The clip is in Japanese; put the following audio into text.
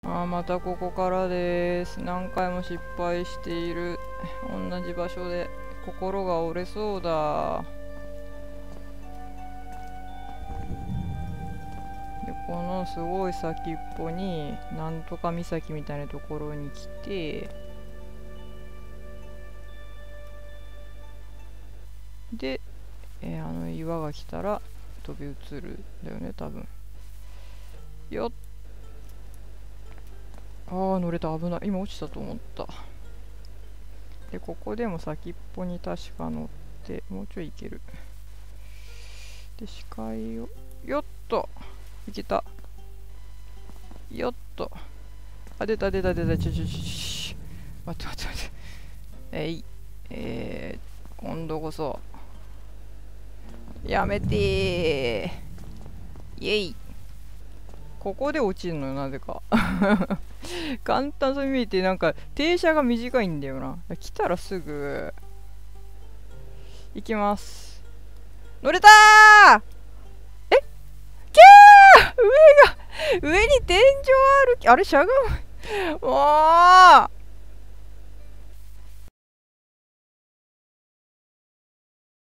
またここからです。何回も失敗している。同じ場所で心が折れそうだ。で、このすごい先っぽになんとか岬みたいなところに来て、で、岩が来たら飛び移るんだよね、多分。よっ。乗れた。危ない。今落ちたと思った。で、ここでも先っぽに確か乗って、もうちょい行ける。で、視界を、よっといけた。よっと。出た。待って。今度こそ。やめてー。イェイ。ここで落ちるのよ、なぜか。簡単そうに見えて、なんか、停車が短いんだよな。来たらすぐ、行きます。乗れたー。キャー。上に天井ある。あれ、しゃがむ。もう